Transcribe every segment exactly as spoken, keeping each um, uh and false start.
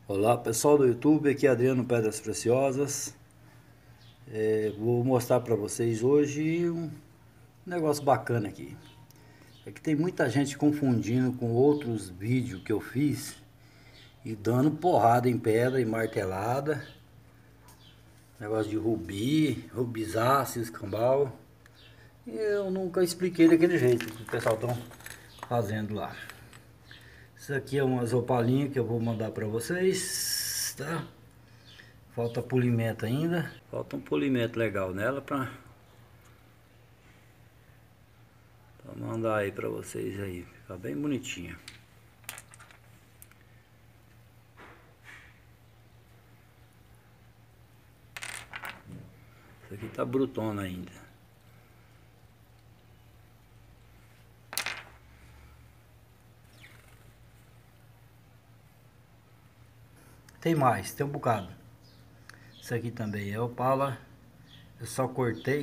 Olá pessoal do YouTube, aqui é Adriano Pedras Preciosas. É, vou mostrar para vocês hoje um negócio bacana aqui. É que tem muita gente confundindo com outros vídeos que eu fiz e dando porrada em pedra e martelada. Negócio de rubi, rubizáceo, escambau. E eu nunca expliquei daquele jeito que o pessoal estão fazendo lá. Isso aqui é umas opalinhas que eu vou mandar para vocês, tá? Falta polimento ainda. Falta um polimento legal nela para mandar aí para vocês aí. Ficar bem bonitinha. Isso aqui tá brutona ainda. Tem mais, tem um bocado. Isso aqui também é opala. Eu só cortei.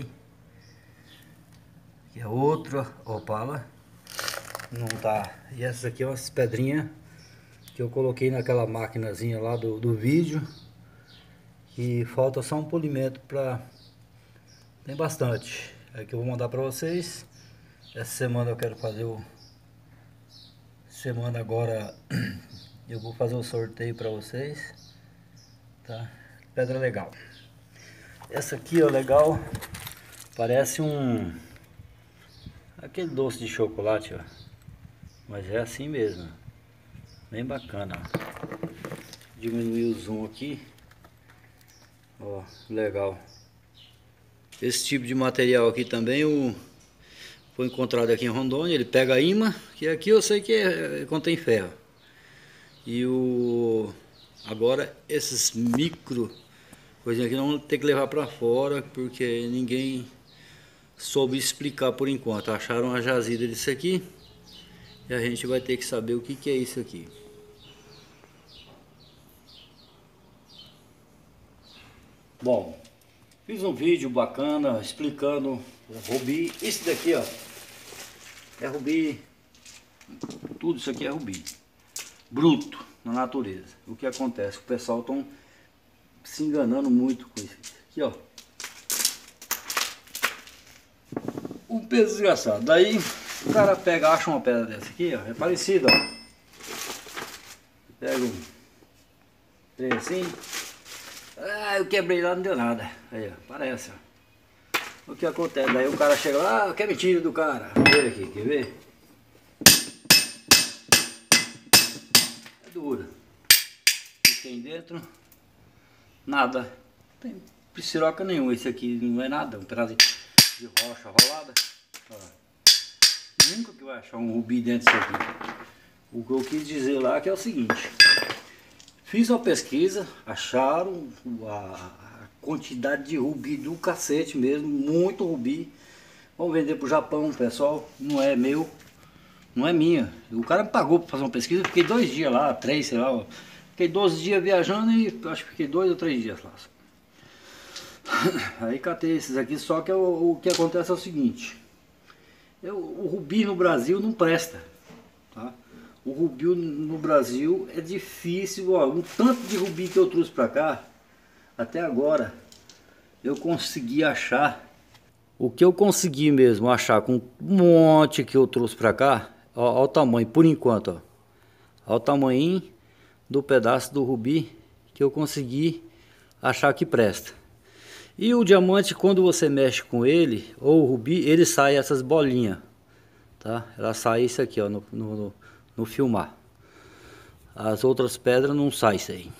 Aqui é outra opala. Não tá. E essa aqui é umas pedrinhas que eu coloquei naquela maquinazinha lá do, do vídeo. E falta só um polimento pra... Tem bastante. É que eu vou mandar pra vocês. Essa semana eu quero fazer o... Semana agora... Eu vou fazer o sorteio para vocês, tá? Pedra legal. Essa aqui, ó, legal. Parece um... aquele doce de chocolate, ó. Mas é assim mesmo. Bem bacana, ó. Diminuir o zoom aqui. Ó, legal. Esse tipo de material aqui também, o... foi encontrado aqui em Rondônia. Ele pega imã, que aqui eu sei que é... contém ferro. E o agora esses micro coisinhas aqui não vamos ter que levar para fora, porque ninguém soube explicar por enquanto. Acharam a jazida disso aqui e a gente vai ter que saber o que que é isso aqui. Bom, fiz um vídeo bacana explicando o rubi. Isso daqui, ó, é rubi. Tudo isso aqui é rubi bruto na natureza. O que acontece? O pessoal estão se enganando muito com isso aqui, ó. Um peso desgraçado. Daí o cara pega, acha uma pedra dessa aqui, ó, é parecida, ó. Pega um trem assim. Ah, eu quebrei lá, não deu nada. Aí, ó, parece, ó. O que acontece? Daí o cara chega lá, ah, quer mentira do cara. Olha aqui, quer ver? Dura. O que tem dentro? Nada. Não tem pisciroca nenhuma. Esse aqui não é nada. Um pedaço de rocha rolada. Ó. Nunca que vai achar um rubi dentro disso aqui. O que eu quis dizer lá que é o seguinte. Fiz uma pesquisa. Acharam a quantidade de rubi do cacete mesmo. Muito rubi. Vamos vender pro Japão, pessoal. Não é meu. Não é minha. O cara me pagou para fazer uma pesquisa. Eu fiquei dois dias lá, três, sei lá. Fiquei doze dias viajando e acho que fiquei dois ou três dias lá. Aí catei esses aqui. Só que o, o que acontece é o seguinte. Eu, o rubi no Brasil não presta. Tá? O rubi no Brasil é difícil. Ó, um tanto de rubi que eu trouxe para cá. Até agora eu consegui achar. O que eu consegui mesmo achar com um monte que eu trouxe para cá. Olha o tamanho, por enquanto, ó. Olha o tamanho do pedaço do rubi que eu consegui achar que presta. E o diamante, quando você mexe com ele, ou o rubi, ele sai essas bolinhas, tá? Ela sai isso aqui, ó, no, no, no filmar. As outras pedras não sai isso aí.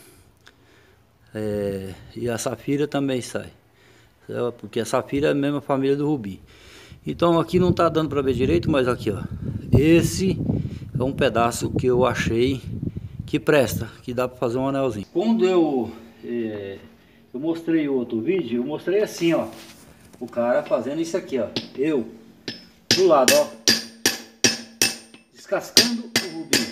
É, e a safira também sai. Porque a safira é a mesma família do rubi. Então aqui não tá dando para ver direito, mas aqui, ó. Esse é um pedaço que eu achei que presta, que dá para fazer um anelzinho. Quando eu é, eu mostrei outro vídeo, eu mostrei assim, ó. O cara fazendo isso aqui, ó. Eu do lado, ó, descascando o rubi.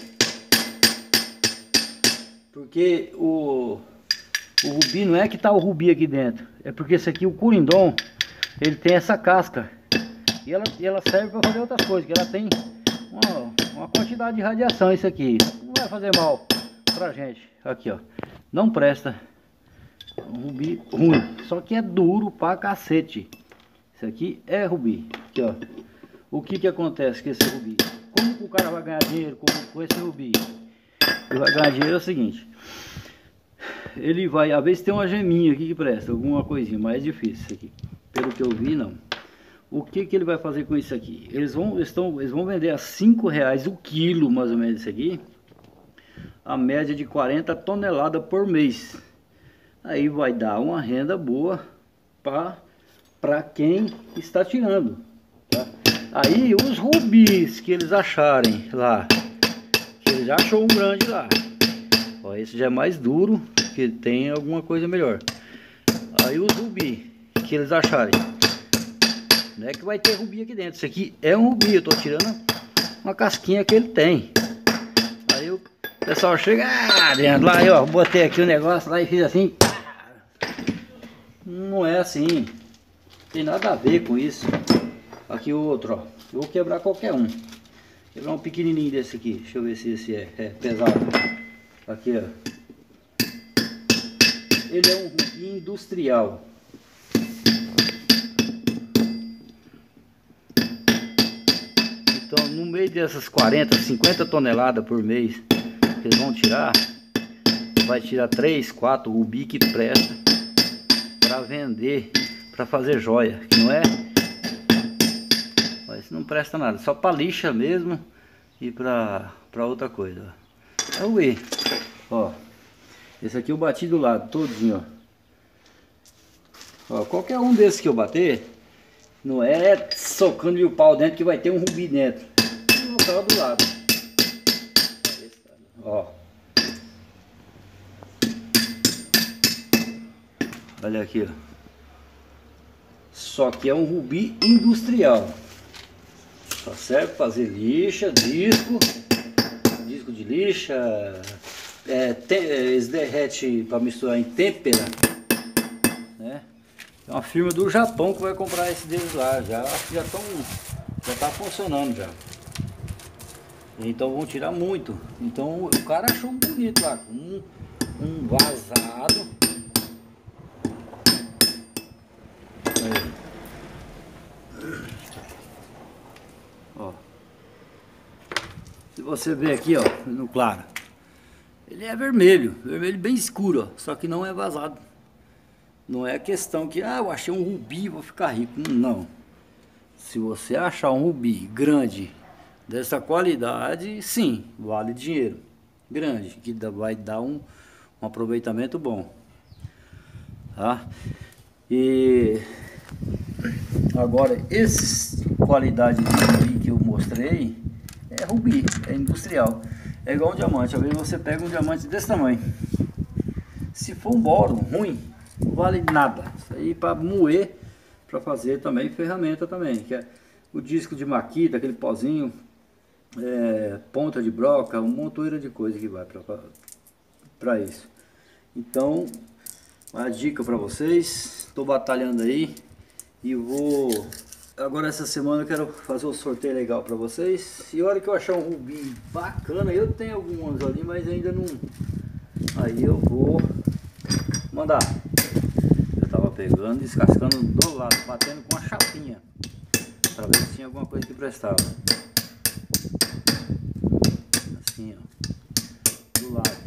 Porque o o rubi não é que tá o rubi aqui dentro, é porque esse aqui, o corindon, ele tem essa casca. E ela, e ela serve para fazer outras coisas, que ela tem uma, uma quantidade de radiação, isso aqui. Não vai fazer mal para pra gente. Aqui, ó. Não presta. Um rubi ruim. Só que é duro pra cacete. Isso aqui é rubi. Aqui, ó. O que que acontece com esse rubi? Como que o cara vai ganhar dinheiro com, com esse rubi? Ele vai ganhar dinheiro é o seguinte. Ele vai, às vezes tem uma geminha aqui que presta, alguma coisinha, mas é difícil isso aqui. Pelo que eu vi, não. O que que ele vai fazer com isso aqui? Eles vão, estão, eles vão vender a cinco reais o quilo, mais ou menos, isso aqui. A média de quarenta toneladas por mês. Aí vai dar uma renda boa para quem está tirando. Tá? Aí os rubis que eles acharem lá, que eles já achou um grande lá. Ó, esse já é mais duro, que tem alguma coisa melhor. Aí os rubi que eles acharem. Não é que vai ter rubi aqui dentro. Isso aqui é um rubi. Eu tô tirando uma casquinha que ele tem. Aí o pessoal chega ah, dentro lá, eu ó, botei aqui o negócio lá e fiz assim. Não é assim. Tem nada a ver com isso. Aqui o outro, ó. Eu vou quebrar qualquer um. Quebrar um pequenininho desse aqui. Deixa eu ver se esse é, é pesado. Aqui, ó. Ele é um rubi industrial. Então, no meio dessas quarenta, cinquenta toneladas por mês que eles vão tirar, vai tirar três, quatro rubi que presta para vender, para fazer joia, que não é? Mas não presta nada, só para lixa mesmo e para para outra coisa. É o E. Ó, esse aqui eu bati do lado todinho, ó. Ó, qualquer um desses que eu bater, não é socando o pau dentro que vai ter um rubi dentro. No local do lado. Ó. Olha aqui, ó. Só que é um rubi industrial. Só serve para fazer lixa, disco, disco de lixa. É, tem, eles derrete para misturar em têmpera, né? É uma firma do Japão que vai comprar esse deles lá. Já acho que já estão, já tá funcionando já. Então vão tirar muito. Então o cara achou um bonito lá, um, um vazado. Aí. Ó. Se você ver aqui, ó, no claro, ele é vermelho, vermelho bem escuro, ó, só que não é vazado. Não é questão que, ah, eu achei um rubi, vou ficar rico. Não. Se você achar um rubi grande, dessa qualidade, sim, vale dinheiro. Grande, que vai dar um, um aproveitamento bom. Tá? E agora, essa qualidade de rubi que eu mostrei, é rubi, é industrial. É igual um diamante. Às vezes você pega um diamante desse tamanho. Se for um boro ruim, não vale nada. Isso aí para moer, para fazer também ferramenta também, que é o disco de maquita, aquele pozinho, é, ponta de broca, um montoeira de coisa que vai para isso. Então, uma dica para vocês. Estou batalhando aí e vou agora essa semana eu quero fazer um sorteio legal para vocês. E a hora que eu achar um rubi bacana, eu tenho alguns ali, mas ainda não. Aí eu vou mandar. Eu tava pegando, descascando do lado, batendo com a chapinha para ver se tinha alguma coisa que prestava. Assim, ó, do lado.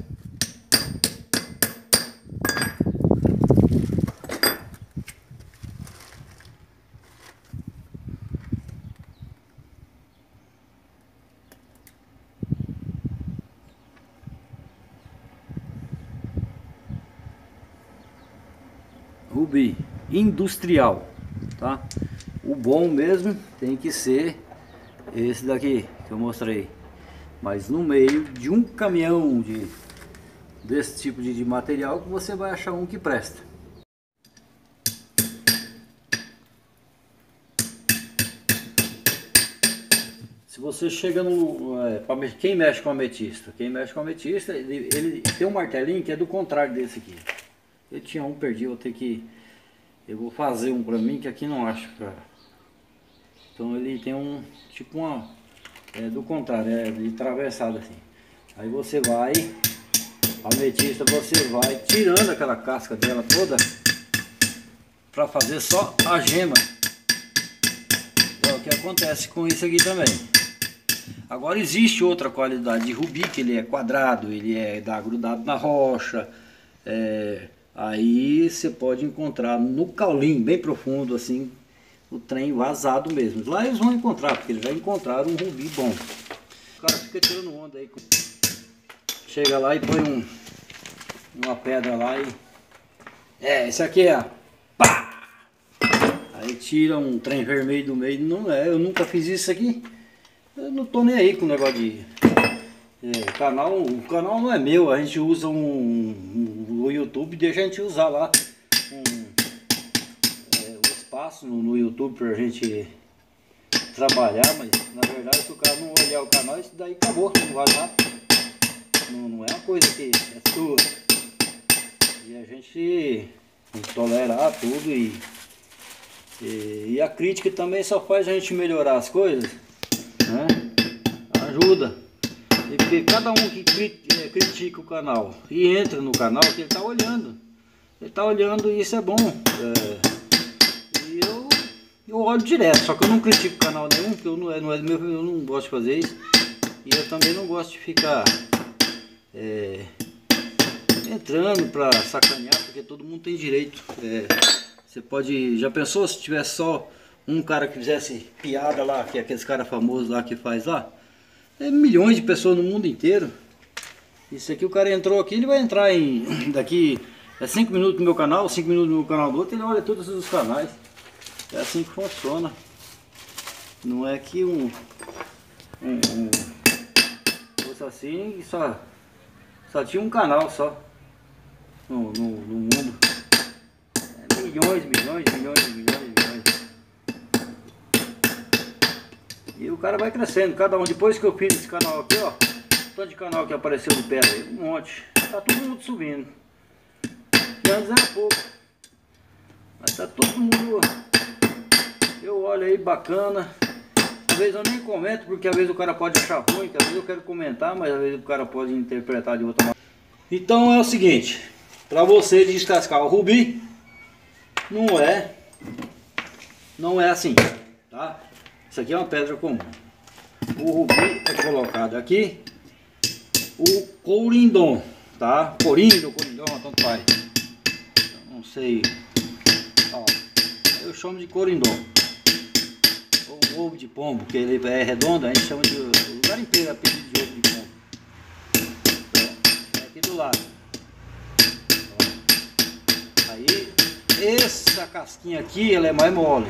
Rubi industrial, tá? O bom mesmo tem que ser esse daqui que eu mostrei, mas no meio de um caminhão de desse tipo de, de material que você vai achar um que presta. Se você chega no é, pra, quem mexe com ametista, quem mexe com ametista, ele, ele tem um martelinho que é do contrário desse aqui. Eu tinha um, perdi, eu vou ter que... Eu vou fazer um pra mim que aqui não acho pra... Então ele tem um... Tipo uma... É do contrário, é de atravessado assim. Aí você vai... A ametista você vai tirando aquela casca dela toda para fazer só a gema. É o que acontece com isso aqui também. Agora existe outra qualidade de rubi, que ele é quadrado, ele é dá grudado na rocha. É, aí você pode encontrar no caulim bem profundo assim, o trem vazado mesmo. Lá eles vão encontrar, porque eles já encontraram um rubi bom. O cara fica tirando onda aí. Chega lá e põe um, uma pedra lá e... É, esse aqui é... Pá! Aí tira um trem vermelho do meio. Não é, eu nunca fiz isso aqui. Eu não tô nem aí com o negócio de... É, canal, o canal não é meu, a gente usa um, um, o YouTube, deixa a gente usar lá um, é, o espaço no, no YouTube pra gente trabalhar, mas na verdade se o cara não olhar o canal, isso daí acabou, não vai lá. Não, não é uma coisa que é sua. E a gente tem que tolerar tudo e, e, e a crítica também só faz a gente melhorar as coisas, né? Ajuda. E porque cada um que critica o canal e entra no canal, que ele está olhando. Ele está olhando e isso é bom. É, e eu, eu olho direto, só que eu não critico canal nenhum, porque eu não, é, não é meu, eu não gosto de fazer isso. E eu também não gosto de ficar é, entrando para sacanear, porque todo mundo tem direito. É, você pode. Já pensou se tivesse só um cara que fizesse piada lá, que é aqueles caras famosos lá que faz lá? É milhões de pessoas no mundo inteiro. Isso aqui o cara entrou aqui, ele vai entrar em daqui é cinco minutos no meu canal, cinco minutos no canal do outro, ele olha todos os canais. É assim que funciona. Não é que um, um, um fosse assim, só, só tinha um canal só no, no, no mundo. É milhões, milhões, milhões, milhões, milhões. E o cara vai crescendo, cada um. Depois que eu fiz esse canal aqui, ó, tanto de canal que apareceu de pedra aí, um monte. Tá todo mundo subindo. E antes era pouco. Mas tá todo mundo. Eu olho aí, bacana. Às vezes eu nem comento, porque às vezes o cara pode achar ruim, que às vezes eu quero comentar, mas às vezes o cara pode interpretar de outra maneira. Então é o seguinte, para você descascar o rubi, não é, não é assim, tá? Isso aqui é uma pedra comum. O rubi é colocado aqui, o corindon, tá? Corindo, corindon, tanto faz. Não sei. Ó, eu chamo de corindon. Ou ovo de pombo, que ele é redondo, a gente chama de. O lugar inteiro é pedido de ovo de pombo. Então, é aqui do lado. Ó. Aí, essa casquinha aqui, ela é mais mole.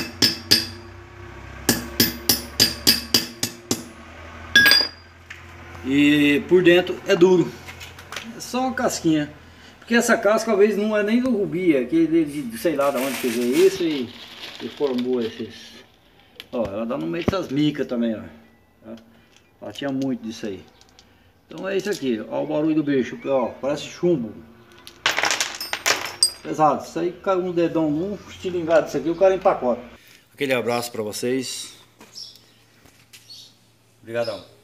E por dentro é duro. É só uma casquinha. Porque essa casca às vezes não é nem do rubi, é que de, sei lá de onde que veio isso e, e formou esses. Ó, ela dá no meio dessas micas também, ó. Ela tinha muito disso aí. Então é isso aqui, ó o barulho do bicho, ó, parece chumbo. Pesado, isso aí caiu um dedão num estilingado disso aqui, o cara empacota. Aquele abraço pra vocês. Obrigadão.